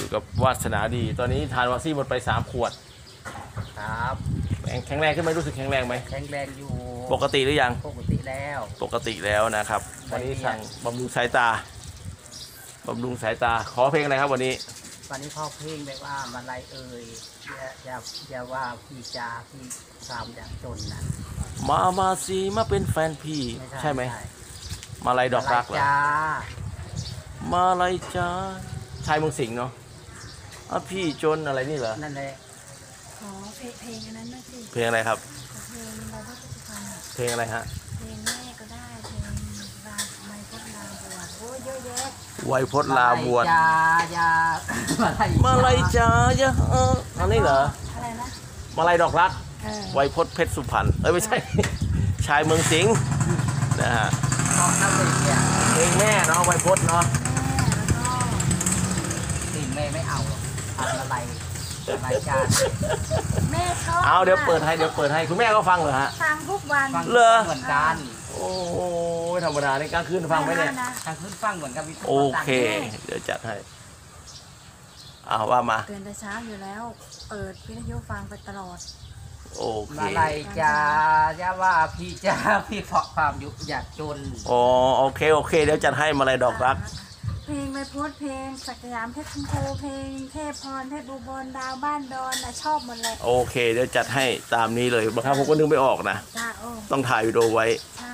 อยู่กับวาสนาดีตอนนี้ทานวาซี่หมดไป3 ขวดครับแข็งแรงขึ้นไหมรู้สึกแข็งแรงไหมแข็งแรงอยู่ปกติหรือยังปกติแล้วปกติแล้วนะครับวันนี้สั่งบำรุงสายตาบำรุงสายตาขอเพลงอะไรครับวันนี้พ่อเพลงแบบว่ามาลัยเอ่ยอย่าว่าพี่จาพี่สามอย่างจนนะมาสิมาเป็นแฟนพี่ใช่ไหมมาลัยดอกรักเหรอมาลัยจ้าชายเมืองสิงห์เนาะพี่จนอะไรนี่เหรอนั่นแหละอ๋อเพลงอันนั้นนะสิเพลงอะไรครับเพลงเราก็จะฟังเพลงอะไรฮะเพลงแม่ก็ได้เพลงราไมพดลาบวชโอ้เยอะแยะไวยพจน์ลาบวชอย่ามาลัยจ้าอย่าอันนี้เหรออะไรนะมาลัยดอกรักไวยพจน์เพชรสุพรรณไม่ใช่ชายเมืองสิงห์นะฮะเพลงแม่เนาะไวยพจน์เนาะเพลงแม่ไม่เอาหรอกอะไรจาแม่ชอบเอาเดี๋ยวเปิดให้คุณแม่ก็ฟังเหรอฮะฟังทุกวันเหรอเหมือนกันโอ้ธรรมดาในกลางคืนฟังไหมเนี่ยกลางคืนฟังเหมือนกันโอเคเดี๋ยวจัดให้ว่ามาตื่นแต่เช้าอยู่แล้วเปิดวิทยุฟังไปตลอดโอเคมาลัยจ้าอย่าว่าพี่จ้าพี่เพาะความยุอยากจนอ๋อโอเคเดี๋ยวจัดให้มาลัยดอกรักเพลงไม่พูดเพลงศักดิ์สยามเพชรชมพูเพลงเทพพรเพชรบุบลดาวบ้านดอนนะชอบหมดเลยโอเคเดี๋ยวจัดให้ตามนี้เลยบางครั้งผมก็นึกไม่ออกนะต้องถ่ายวิดีโอไว้ใช่